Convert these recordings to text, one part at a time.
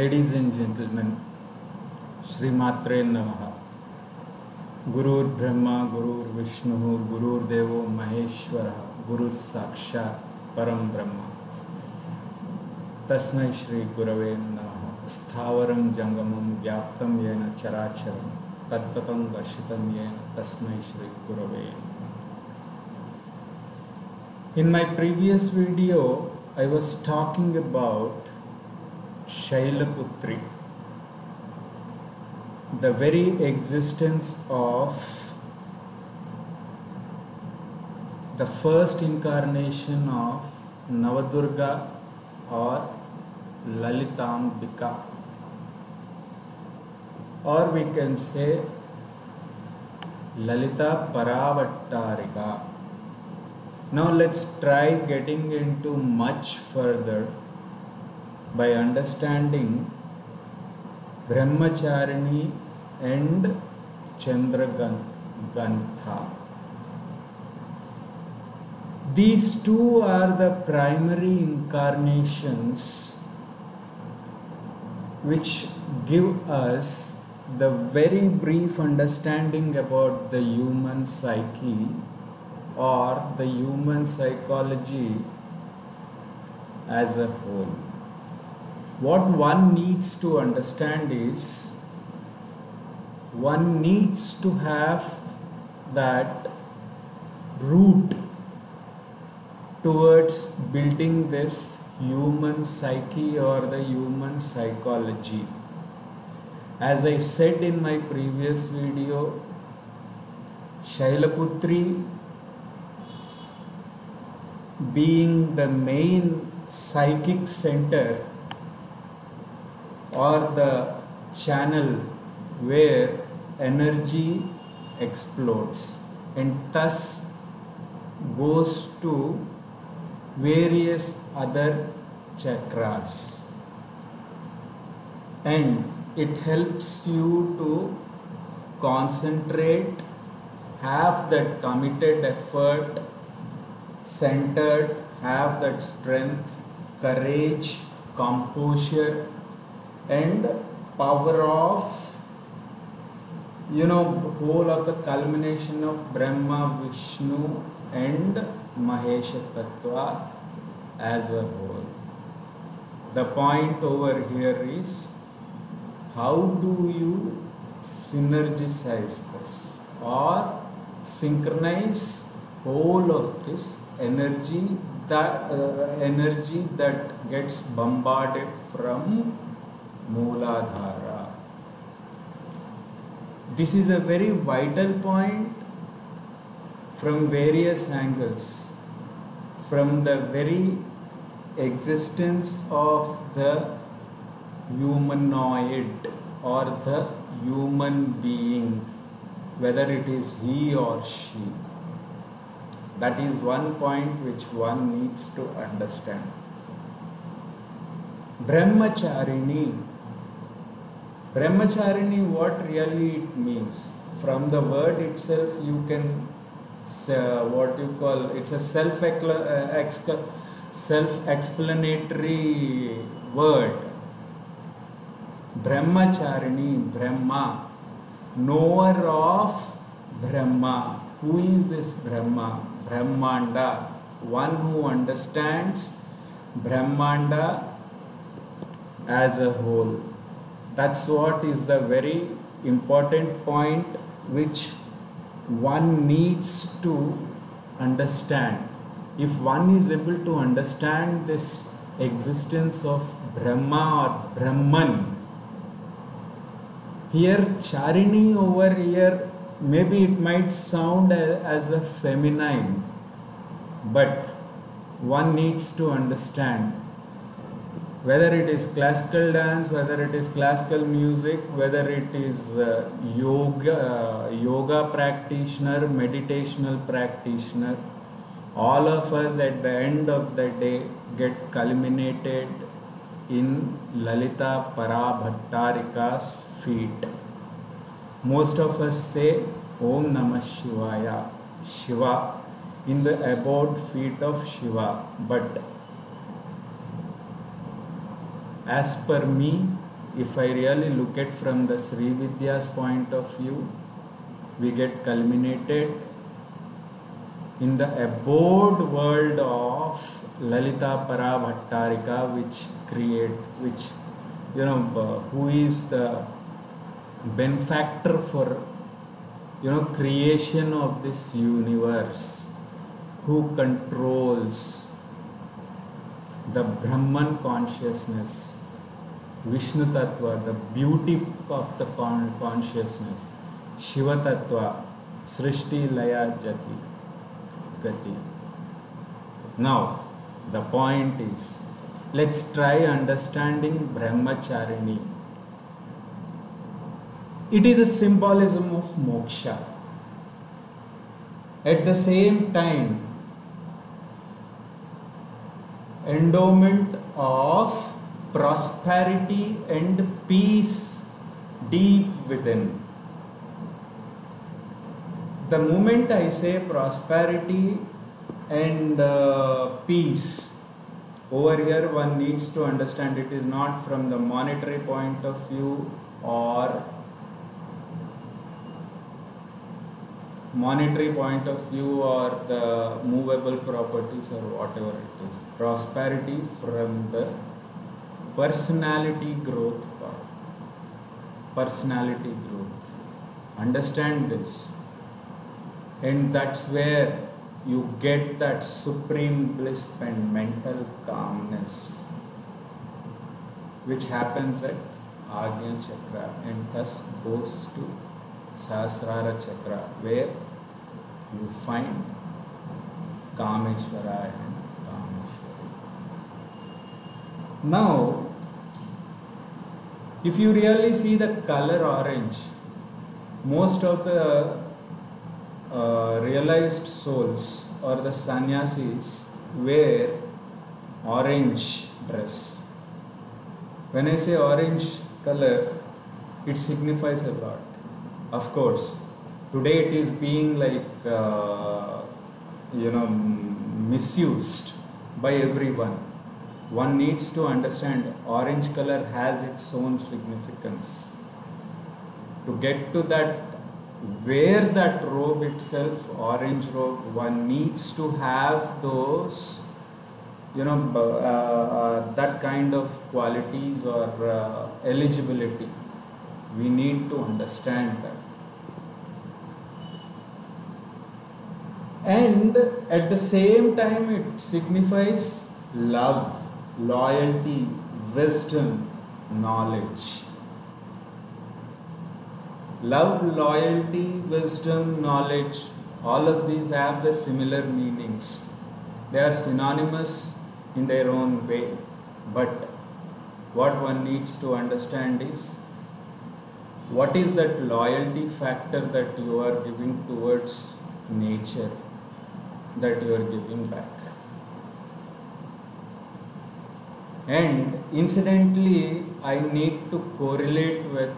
Ladies and gentlemen, Shri Matre Namaha. Gurur Brahma, Gurur Vishnu, Gurur Devo Maheshwara, Gurur Sakshat Param Brahma. Tasmai Shri Gurave Namaha. Sthavaram Jangamam Vyaptam Yena Characharam Tatpatam Vashitam Yena Tasmai Shri Gurave Namaha. In my previous video, I was talking about Shailaputri, the very existence of the first incarnation of Navadurga or Lalitambika, or we can say Lalita Paravattarika. Now let's try getting into much further by understanding Brahmacharini and Chandragantha. These two are the primary incarnations which give us the very brief understanding about the human psyche or the human psychology as a whole. What one needs to understand is one needs to have that root towards building this human psyche or the human psychology. As I said in my previous video, Shailaputri being the main psychic center or the channel where energy explodes and thus goes to various other chakras, and it helps you to concentrate, have that committed effort, centered, have that strength, courage, composure and power of whole of the culmination of Brahma, Vishnu and Mahesha Tattva as a whole. The point over here is how do you synergize this or synchronize whole of this energy that gets bombarded from Mooladhara. This is a very vital point from various angles. From the very existence of the humanoid or the human being, whether it is he or she. That is one point which one needs to understand. Brahmacharini, what really it means? From the word itself, you can what you call it's a self-explanatory word. Brahmacharini, Brahma, knower of Brahma. Who is this Brahma? Brahmanda, one who understands Brahmanda as a whole. That's what is the very important point which one needs to understand. If one is able to understand this existence of Brahma or Brahman, here Charini over here, maybe it might sound as a feminine, but one needs to understand whether it is classical dance, whether it is classical music, whether it is yoga practitioner, meditational practitioner, all of us at the end of the day get culminated in Lalita Paravattarika's feet. Most of us say Om Namah Shivaya, Shiva, in the abode feet of Shiva, but as per me, if I really look at from the Sri Vidya's point of view, we get culminated in the abode world of Lalita Parabhattarika, which who is the benefactor for creation of this universe, who controls the Brahman consciousness, Vishnu Tattva, the beauty of the consciousness, Shiva Tattva, Srishti Laya Jati Gati. Now, the point is, let's try understanding Brahmacharini. It is a symbolism of moksha. At the same time, endowment of prosperity and peace deep within. The moment I say prosperity and peace, over here one needs to understand it is not from the monetary point of view or the movable properties or whatever it is. Prosperity from the personality growth part. Personality growth. Understand this. And that's where you get that supreme bliss and mental calmness, which happens at Agnya Chakra and thus goes to Sahasrara Chakra, where you find Kameshwara and Kameshwari. Now, if you really see the color orange, most of the realized souls or the sannyasis wear orange dress. When I say orange color, it signifies a lot. Of course, today it is being misused by everyone. One needs to understand orange color has its own significance. To get to that, wear that robe itself, orange robe, one needs to have those, that kind of qualities or eligibility. We need to understand that. And at the same time, it signifies love, loyalty, wisdom, knowledge. Love, loyalty, wisdom, knowledge, all of these have the similar meanings. They are synonymous in their own way. But what one needs to understand is, what is that loyalty factor that you are giving towards nature, that you are giving back? And incidentally, I need to correlate with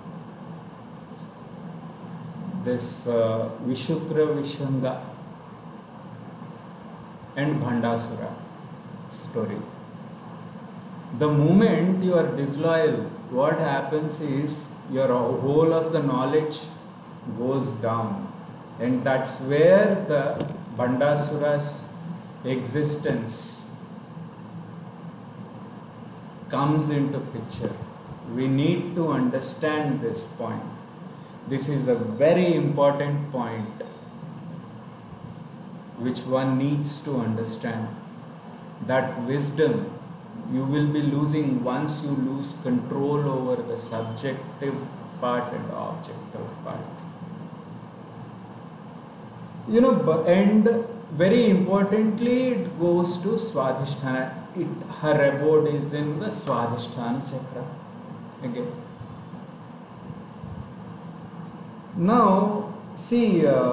this Vishukra Vishanga and Bhandasura story. The moment you are disloyal, what happens is your whole of the knowledge goes down, and that's where the Bhandasura's existence comes into picture. We need to understand this point. This is a very important point which one needs to understand. That wisdom you will be losing once you lose control over the subjective part and objective part. And very importantly, it goes to Swadhisthana. Her abode is in the Swadhisthana chakra. Again. Now, see, there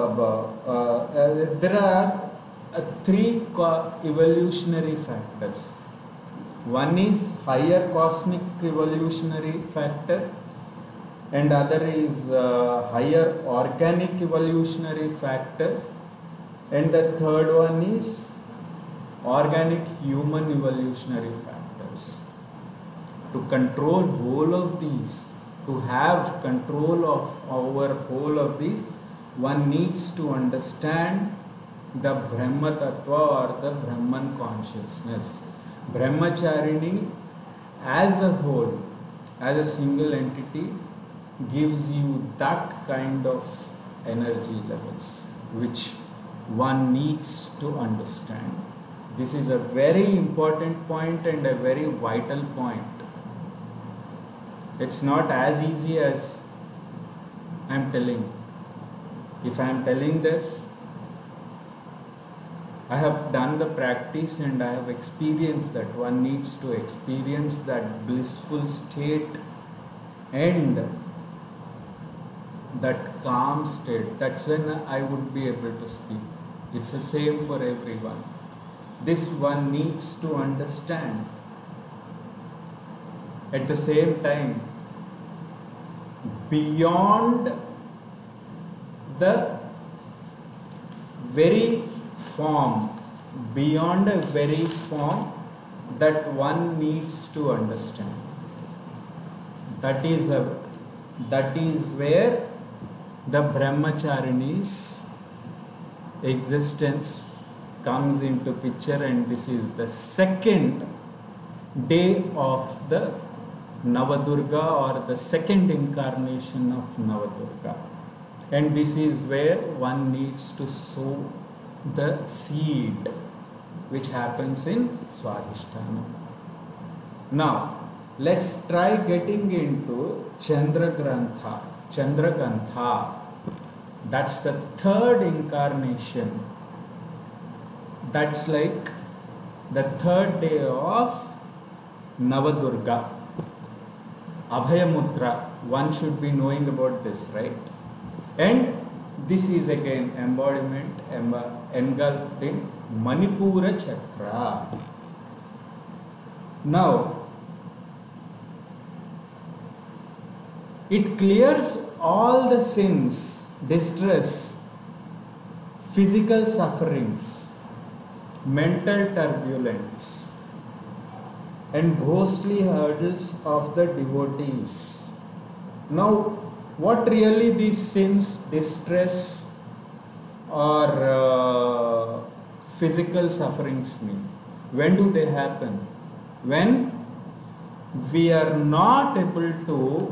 are three evolutionary factors. One is higher cosmic evolutionary factor, and other is higher organic evolutionary factor, and the third one is organic human evolutionary factors. to control whole of these, to have control of over whole of these, one needs to understand the Brahma Tattva or the Brahman consciousness. Brahmacharini as a whole, as a single entity, gives you that kind of energy levels which one needs to understand. This is a very important point and a very vital point. It's not as easy as I'm telling. If I'm telling this, I have done the practice and I have experienced that one needs to experience that blissful state and that calm state. That's when I would be able to speak. It's the same for everyone. This one needs to understand. At the same time, beyond the very form, beyond a very form that one needs to understand. That is where the Brahmacharini's existence comes into picture, and this is the second day of the Navadurga or the second incarnation of Navadurga. And this is where one needs to sow the seed which happens in Swadhisthana. Now, let's try getting into Chandragrantha. Chandragantha. That's the third incarnation. That's like the third day of Navadurga. Abhayamudra. One should be knowing about this, right? And this is again embodiment engulfed in Manipura Chakra. Now, it clears all the sins, distress, physical sufferings, mental turbulence, and ghostly hurdles of the devotees. Now, what really these sins, distress, or physical sufferings mean? When do they happen? When we are not able to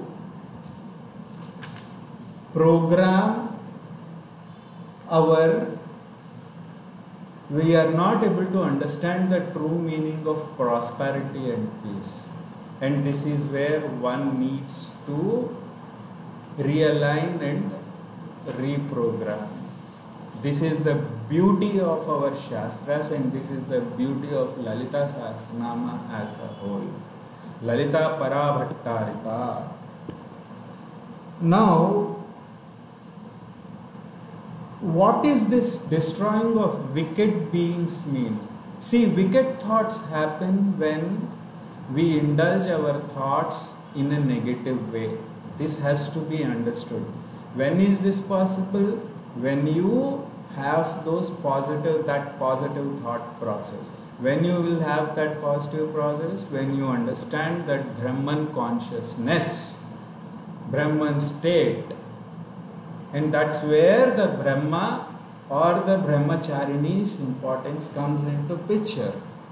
we are not able to understand the true meaning of prosperity and peace. And this is where one needs to realign and reprogram. This is the beauty of our Shastras, and this is the beauty of Lalita Sahasranama as a whole. Lalita Parabhattarika. Now, what is this destroying of wicked beings mean? See, wicked thoughts happen when we indulge our thoughts in a negative way. This has to be understood. When is this possible? When you have that positive thought process. When you will have that positive process, when you understand that Brahman consciousness, Brahman state, and that's where the Brahma or the Brahmacharini's importance comes into picture.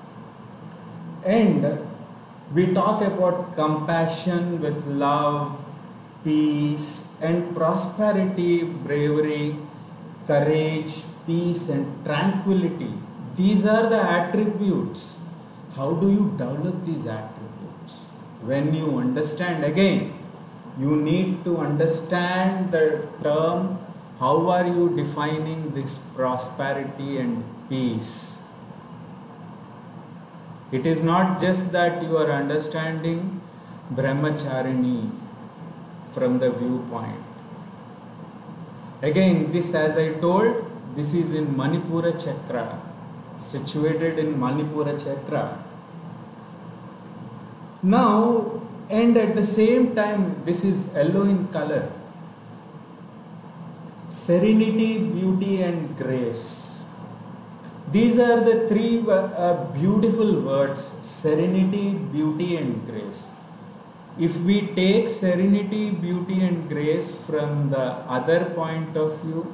And we talk about compassion with love, peace and prosperity, bravery, courage, peace and tranquility. These are the attributes. How do you develop these attributes? When you understand, again, you need to understand the term, how are you defining this prosperity and peace? It is not just that you are understanding Brahmacharini from the viewpoint. Again, this, as I told, this is in Manipura Chakra, situated in Manipura Chakra. Now, and at the same time, this is yellow in color. Serenity, beauty and grace. These are the three beautiful words: serenity, beauty and grace. If we take serenity, beauty and grace from the other point of view,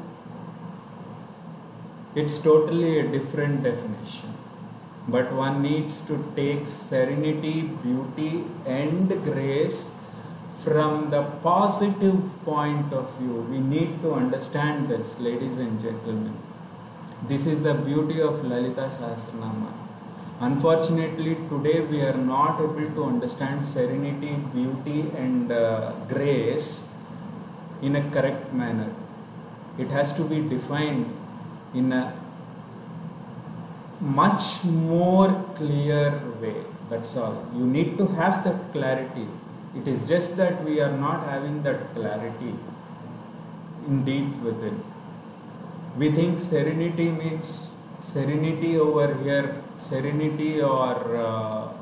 it's totally a different definition. But one needs to take serenity, beauty and grace from the positive point of view. We need to understand this, ladies and gentlemen. This is the beauty of Lalita Sahasranama. Unfortunately, today we are not able to understand serenity, beauty and grace in a correct manner. It has to be defined in a much more clear way. That's all. You need to have that clarity. It is just that we are not having that clarity in deep within. We think serenity means serenity over here, serenity or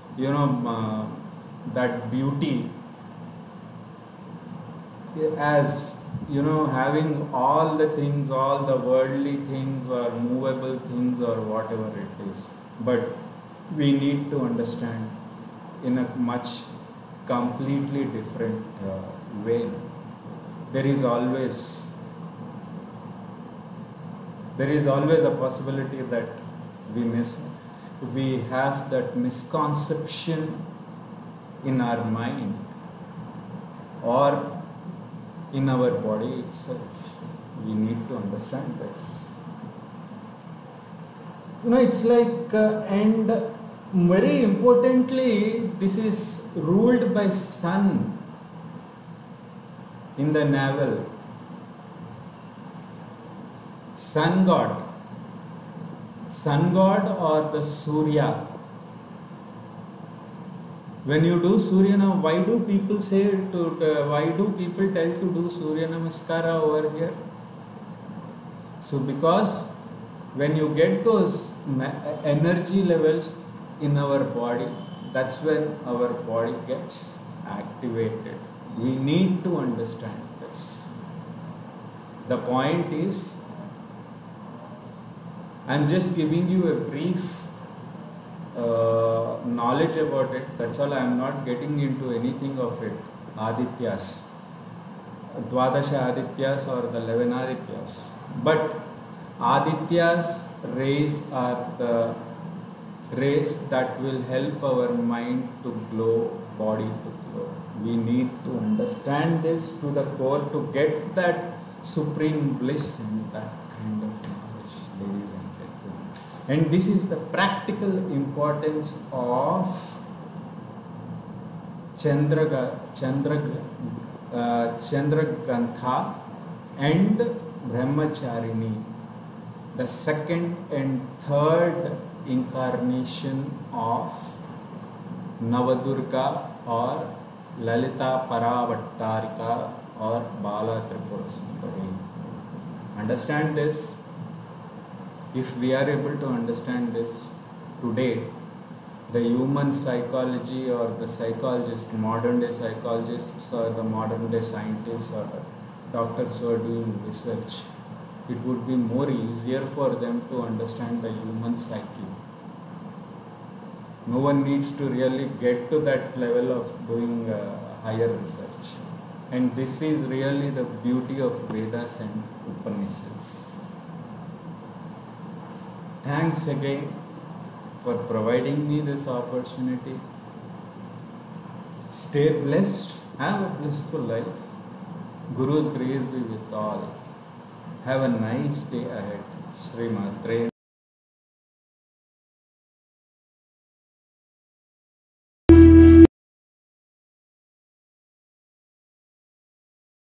that beauty as having all the things, all the worldly things or movable things or whatever it is. But we need to understand in a much completely different way. There is always a possibility that we have that misconception in our mind or in our body itself. We need to understand this. It's like, and very importantly, this is ruled by sun in the navel. Sun god or the Surya. When you do Surya Namaskara, why do people tell to do Surya Namaskara over here? So because when you get those energy levels in our body, that's when our body gets activated. We need to understand this. The point is, I'm just giving you a brief knowledge about it. That's all. I'm not getting into anything of it. Adityas, Dwadasha Adityas or the 11 Adityas. But Adityas rays are the rays that will help our mind to glow, body to glow. We need to understand this to the core to get that supreme bliss and that kind of knowledge, ladies and gentlemen. And this is the practical importance of Chandragantha and Brahmacharini, the second and third incarnation of Navadurga or Lalita Paravattarika or Bala Tripura Sundari. Understand this. If we are able to understand this today, the human psychology or the psychologists, modern day psychologists or the modern day scientists or doctors who are doing research, it would be more easier for them to understand the human psyche. No one needs to really get to that level of doing higher research. And this is really the beauty of Vedas and Upanishads. Thanks again for providing me this opportunity. Stay blessed. Have a blissful life. Guru's grace be with all. Have a nice day ahead. Shri Matre.